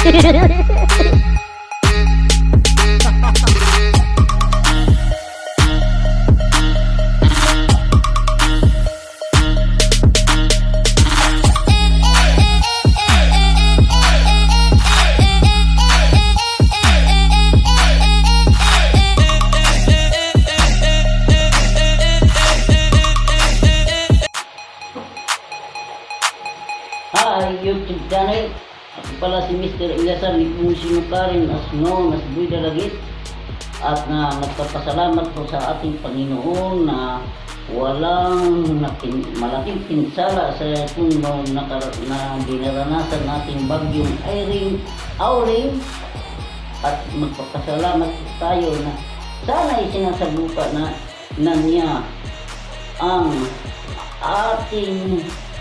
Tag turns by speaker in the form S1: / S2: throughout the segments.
S1: Hi, YouTube channel. Ako pala si Mr. Ilyasan Sinukarin as known as Buy Dalagit. At nagpapasalamat po sa ating Panginoon na walang malaking pinsala sa kung na dinaranasan nating bagyong Auring. At magpapasalamat tayo na sana isinasabuka na niya ang ating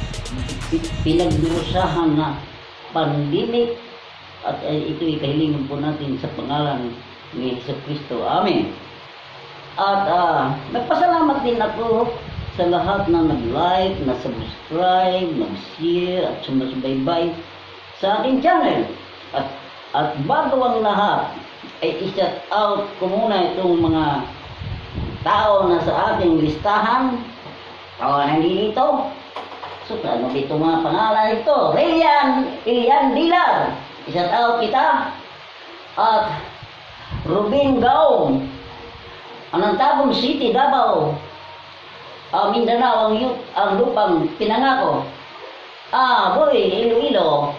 S1: pinagdurusahan na pandemic at ito'y kahilingan po natin sa pangalan ni Jesucristo. Amen. At nagpasalamat din ako sa lahat na nag-like, na subscribe, nag-share at sumasubaybay sa aking channel. At bago ang lahat ay i-shout out ko muna itong mga tao na sa ating listahan o nandito. So, ano dito mga pangalan ito? Ilian Dilar, i-shout out kita. At Ruben Gaong, Anantabong City, Davao, Mindanao, ang lupang pinangako. Boy, Iloilo.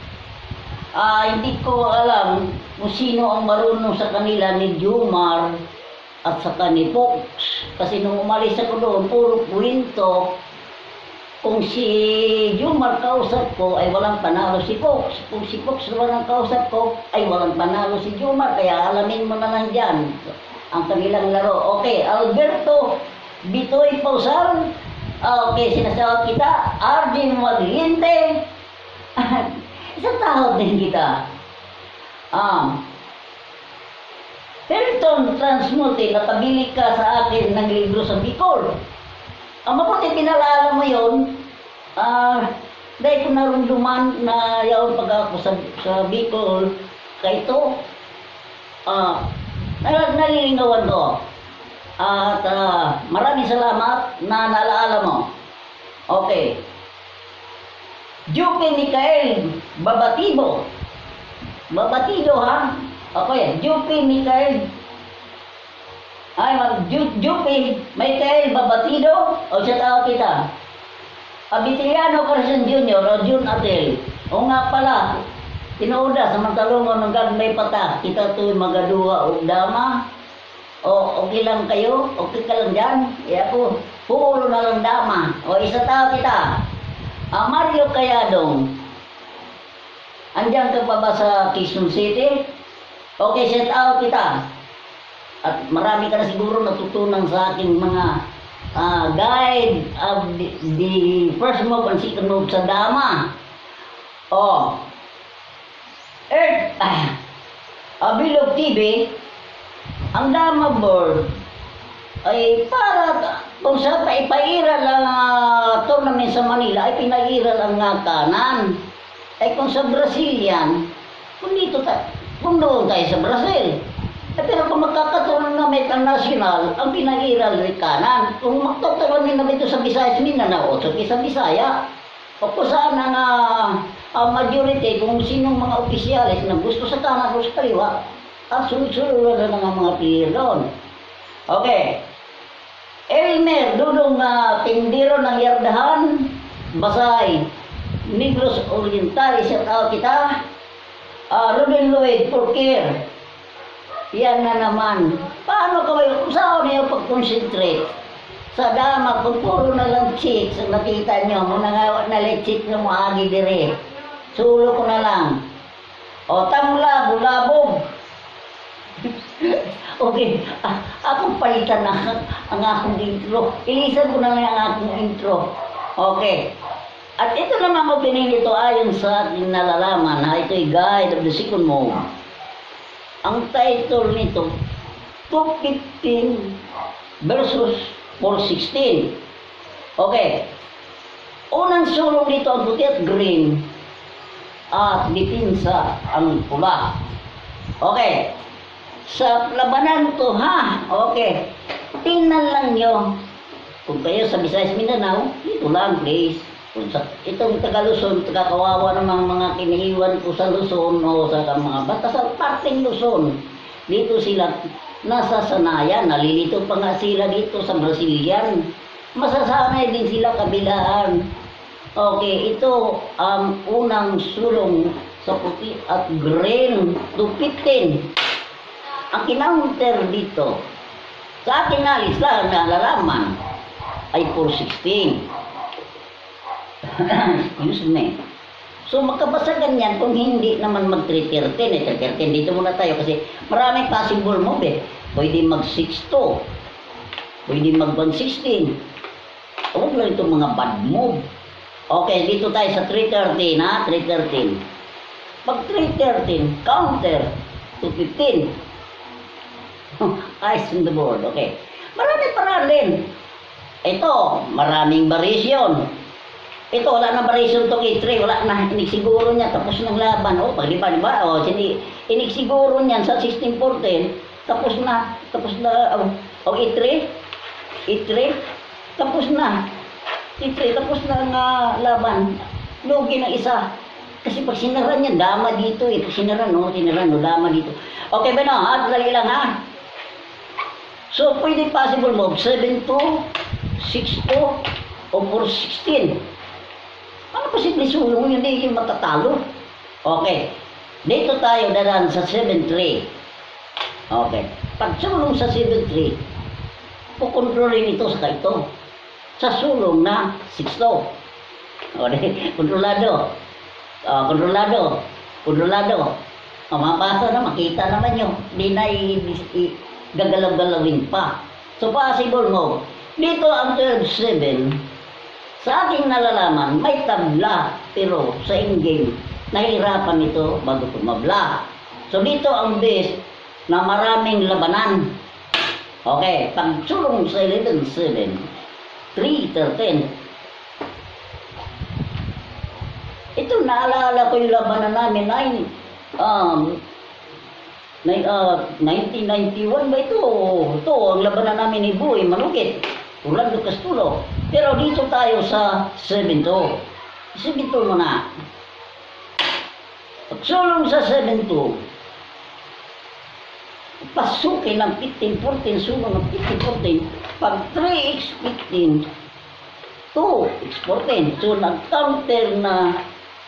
S1: Hindi ko alam kung sino ang marunong sa kanila ni Jomar at saka ni Fox. Kasi nung umalis ako doon, puro kwento. Kung si Jomar kausap ko ay walang panalo si Fox. Kung si Fox walang kausap ko ay walang panalo si Jomar. Kaya alamin mo na lang dyan ang kanilang laro. Okay, Alberto Bitoy Pausal. Okay, sinasawag kita. Arjun Magliente. Isang tao din kita. Hilton Transmute, nakabili ka sa akin ng libro sa Bicol. Mabuti pinalala mo yun. Dahil ko narunduman na yaon pag ako sa Bicol kay ito. Nalilingawan ko. At maraming salamat na nalaala mo. Okay. Jupe Mikael Babatido, ha? Okay, Jupe Mikael. Jupe Mikael Babatido, o shout out kita. Abitiliano Carson Jr. o Jun Atel. O nga pala, tinuuda sa magtalungon ng gagmay pata. Kita to'y magaduwa o dama. O okay lang kayo? Okay ka lang dyan? Ako, puro na lang dama. O isa tao kita. Mario Cayadong. Andiyan ka pa ba sa Quezon City? Okay, shout out kita. At marami ka na siguro natutunan sa aking mga guide of the first move and second move sa dama. Bilog TV, ang dama board ay para kung sa ipairal ang tournament sa Manila ay pinairal ang kanan. Ay kung sa Brazilian, kung doon tayo sa Brazil. Pero kung magkakatuloy na may national, ang pinag-iral ay kanan. Kung magkakatuloy na dito sa Visayas, Mindanao, so sa Bisaya. O kung saan ang majority, kung sinong mga opisyalis na gusto sa kanan o sa kaliwa, sunod-sunod na ng mga pili doon. Okay. Elmer, Dudong Tindiro ng Yardahan, Basay, Negros Oriental, shout out kita. Ruben Lloyd, Porker. Yan na naman. Paano kayo? Saan niyo pag-concentrate? Sa dama, kung puro na lang chicks, nakita nyo, mga nalit-chicks na maagi dire. Sulo ko na lang. O, tamla, bulabog. Okay, akong palitan na ang akong intro. Ilisan ko na lang ang akong intro. Okay. At ito naman ko pinili ito ayon sa ating nalalaman na ito'y Guide of the Second Move. Ang title nito, 215 versus 416. Okay. Unang sulong dito ang puti at green. at dipinsa ang pula. Okay. Sa labanan to ha. Okay. Tingnan lang nyo. Kung kayo sa Visayas Mindanao, ito lang please. Itong taga Luzon, kawawa ng mga kinihiwan ko sa Luzon o sa mga basta sa parteng Luzon. Dito sila nasasanayan, nalilito pa nga sila dito sa Brazilian. Masasanay din sila kabilaan. Okay, ito ang unang sulong sa puti at green to 15. Ang kinounter dito, sa ating alis lang na lalaman, ay 416. Excuse me. So magkabasagan yan kung hindi naman mag 313. 313 dito muna tayo kasi maraming possible move eh. Pwede mag 62. Pwede mag 116. Huwag lang itong mga bad move. Okay, dito tayo sa 313 ha. 313. Pag 313, counter to 15. Eyes on the board. Okay. Maraming paralel. Ito, maraming variation. Ito, wala na variation to K3, wala na, inig-siguro niya, tapos ng laban. O, pag diba, o, inig-siguro niyan sa 1614, tapos na, o, E3, tapos na, tapos na ang laban. Lugi ng isa. Kasi pag sinara niya, dama dito eh. Pag sinara, dama dito. Okay ba no? Dali lang ha. So, pwede possible move, 7-2, 6-2, o 4-16. Ano posible sulong yun? Hindi yung matatalo. Okay. Dito tayo dadaan sa 7-3. Okay. Pag sulong sa 7-3, kukontrolin ito sa ito. Sa sulong na 6-2. Okay. Kontrolado. Kontrolado. Mapasa na, makita naman nyo. Hindi na gagalaw-galawin pa. So possible mo. Dito ang 12-7. Sa aking nalalaman, may tabla, pero sa in-game, nahirapan ito bago tumabla. So dito ang best na maraming labanan. Okay, pag sulong sa 11-7, 3-13. Ito, naalala ko yung labanan namin, 1991 ba ito? Ito, ang labanan namin ni Boy Manukit. Orlando Castulo. Pero dito tayo sa 7-2. 7-2 muna. Pagsulong sa 7-2, pasukin ng 15-14, sulong ng 15-14. Pag 3x15, 2x14. So nag-counter na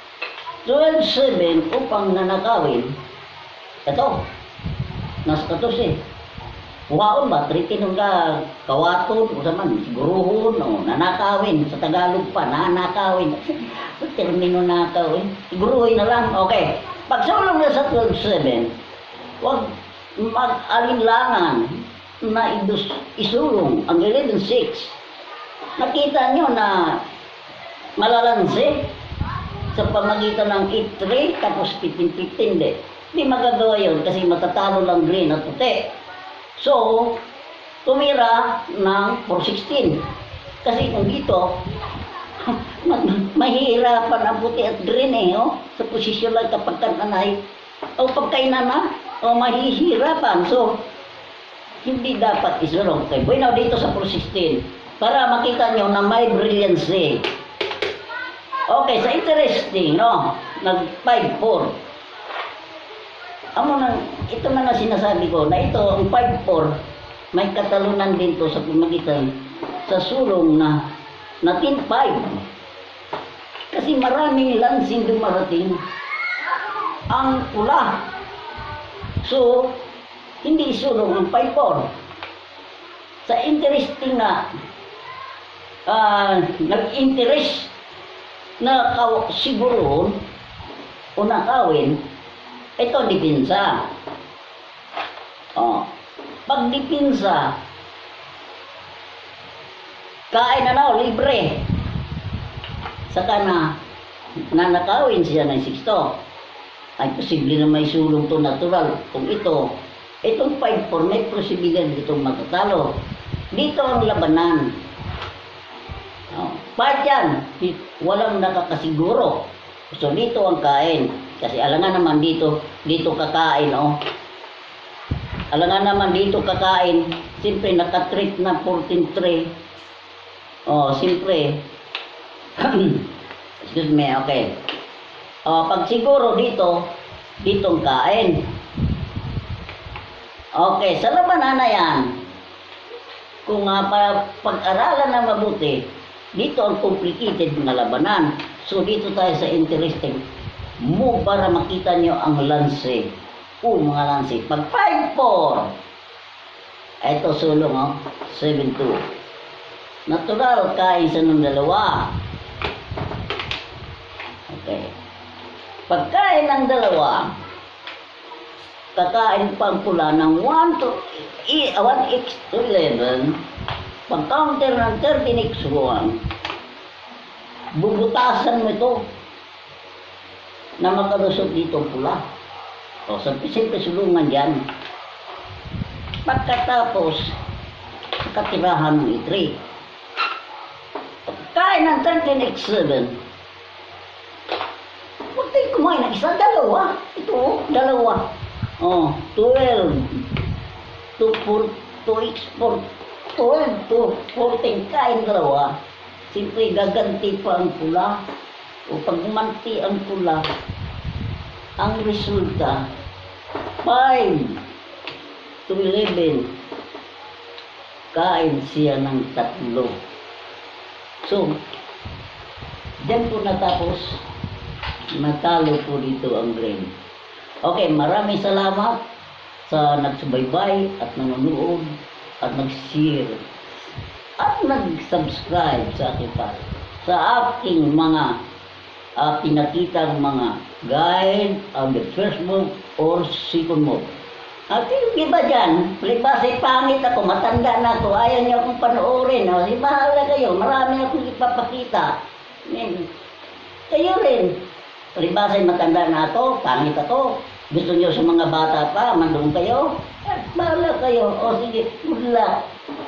S1: 12-7 upang nanakawin. Ito, nasa 14. Huwaon ba? Tritinong ka kawaton, o saman, siguruhon, o nanakawin. Sa Tagalog pa, nanakawin. Termino nakawin. Siguruhin na lang. Okay. Pag sulong na sa 12-7, huwag mag-alinlangan na isulong ang 11-6. Nakita nyo na malalansi sa pamagitan ng 8-3 tapos 15-15 de. Hindi magagawa yun kasi matatalo lang green at puti. So, tumira ng 416. Kasi kung dito, mahihirapan ang puti at green eh, oh, sa posisyon lang kapag kananay. O pagkainan na, o mahihirapan. So, hindi dapat isulong. Okay, bueno, dito sa 416. Para makita nyo na may brilliancy. Okay, sa interesting, no? Nag 5-4. Ito man na sinasabi ko na ito, ang 5-4, may katalunan din to sa pamagitan sa sulong na 10-5. Kasi maraming lansing dumarating ang pula. So, hindi sulong ang 5-4. Sa interesting na nag-interest na siguro o nakawin, ito dipinsa. Pag dipinsa, kain na libre. Saka na nanakawin siya ng 6-2. Ay posible na may sulong to natural. Kung itong 5-4 may posibilidad itong matatalo. Dito ang labanan. Kahit yan, walang nakakasiguro. So dito ang kain. Kasi alangan naman dito kakain, oh. Alangan naman dito kakain. Siyempre nakatreat na 14 tray. Oh, siyempre. Excuse me, okay. Oh, pag siguro ditong kain. Okay, sa labanan na yan, kung pag-aralan na mabuti, dito ang complicated na labanan. So dito tayo sa interesting mo para makita nyo ang lanse. Mga lanse. Pag 5-4, ito sulong, oh, 7-2. Natural, kain sa ng dalawa. Okay. Pagkain ng dalawa, kakain pang pula ng 1x to 11, pag counter ng 13x1, bubutasan mo ito na makalusot dito pula. O, simple sulungan dyan. Pagkatapos, katirahan ng i3. Pagkain ng 13x7, huwag tayo kumain ng isa, dalawa. Ito, dalawa. Oh, 12 to 2x4, 12 to 14, kain dalawa. Siyempre gaganti pa ang pula. O pag umanti ang pula, ang resulta 5 to 11, kain siya ng 3. So, diyan po natapos. Natalo po dito ang grade. Okay, maraming salamat sa nagsubaybay at nanonood at nag-share at nag-subscribe sa aking sa aking mga pinakitang mga guide on the first move or second move. At yung iba dyan, palibasa pangit ako, matanda na ako, ayaw niyo akong panoorin. O, di bahala kayo, marami akong ipapakita. Kayo rin. Palibasa matanda na ako, pangit ako. Gusto niyo sa mga bata pa, mandun kayo? Bahala kayo. O sige, good luck.